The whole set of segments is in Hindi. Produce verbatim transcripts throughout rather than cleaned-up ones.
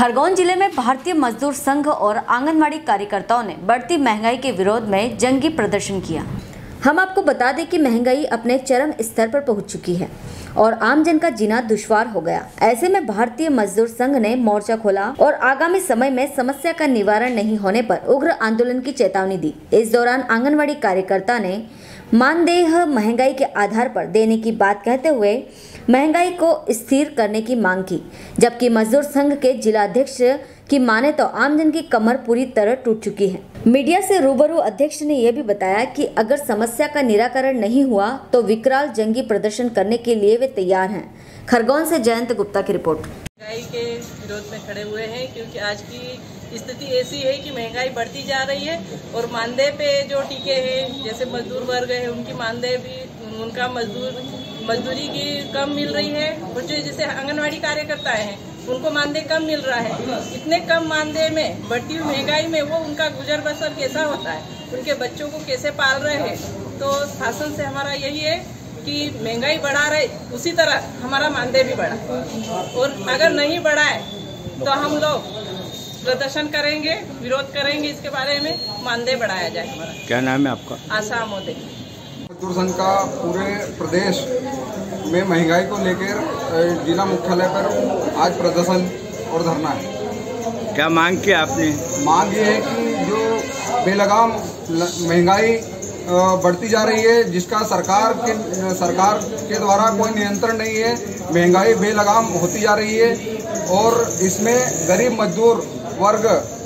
खरगोन जिले में भारतीय मजदूर संघ और आंगनवाड़ी कार्यकर्ताओं ने बढ़ती महंगाई के विरोध में जंगी प्रदर्शन किया। हम आपको बता दें कि महंगाई अपने चरम स्तर पर पहुंच चुकी है और आमजन का जीना दुश्वार हो गया। ऐसे में भारतीय मजदूर संघ ने मोर्चा खोला और आगामी समय में समस्या का निवारण नहीं होने पर उग्र आंदोलन की चेतावनी दी। इस दौरान आंगनवाड़ी कार्यकर्ता ने मानदेय महंगाई के आधार पर देने की बात कहते हुए महंगाई को स्थिर करने की मांग की, जबकि मजदूर संघ के जिलाध्यक्ष की माने तो आमजन की कमर पूरी तरह टूट चुकी है। मीडिया से रूबरू अध्यक्ष ने यह भी बताया कि अगर समस्या का निराकरण नहीं हुआ तो विकराल जंगी प्रदर्शन करने के लिए वे तैयार हैं। खरगोन से जयंत गुप्ता की रिपोर्ट। महंगाई के विरोध में खड़े हुए हैं क्योंकि आज की स्थिति ऐसी है कि महंगाई बढ़ती जा रही है और मानदेय पे जो टीके हैं, जैसे मजदूर वर्ग है उनकी मानदेय भी, उनका मजदूर मजदूरी की कम मिल रही है और जो जैसे आंगनवाड़ी कार्यकर्ता हैं उनको मानदेय कम मिल रहा है। इतने कम मानदेय में बढ़ती हुई महंगाई में वो उनका गुजर बसर कैसा होता है, उनके बच्चों को कैसे पाल रहे हैं। तो शासन से हमारा यही है कि महंगाई बढ़ा रहे उसी तरह हमारा मानदेय भी बढ़ा, और अगर नहीं बढ़ाए तो हम लोग प्रदर्शन करेंगे, विरोध करेंगे इसके बारे में, मानदेय बढ़ाया जाए हमारा। क्या नाम है आपका? आशा मोदी। मजदूर संघ का पूरे प्रदेश में महंगाई को लेकर जिला मुख्यालय पर आज प्रदर्शन और धरना है। क्या मांग की आपने? मांग ये है कि जो बेलगाम महंगाई बढ़ती जा रही है, जिसका सरकार के सरकार के द्वारा कोई नियंत्रण नहीं है, महंगाई बेलगाम होती जा रही है और इसमें गरीब मजदूर वर्ग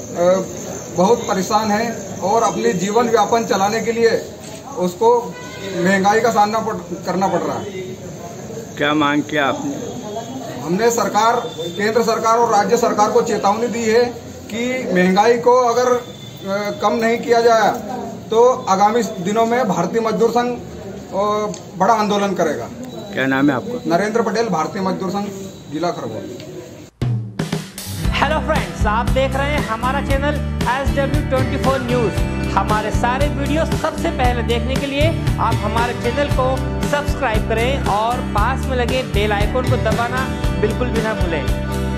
बहुत परेशान है और अपने जीवन व्यापन चलाने के लिए उसको महंगाई का सामना करना पड़ रहा है। क्या मांग किया आपने? हमने सरकार, केंद्र सरकार और राज्य सरकार को चेतावनी दी है कि महंगाई को अगर कम नहीं किया जाए तो आगामी दिनों में भारतीय मजदूर संघ बड़ा आंदोलन करेगा। क्या नाम है आपका? नरेंद्र पटेल, भारतीय मजदूर संघ, जिला खरगोन। हेलो फ्रेंड्स, आप देख रहे हैं हमारा channel S W twenty four news. हमारे सारे वीडियो सबसे पहले देखने के लिए आप हमारे चैनल को सब्सक्राइब करें और पास में लगे बेल आइकन को दबाना बिल्कुल भी ना भूलें।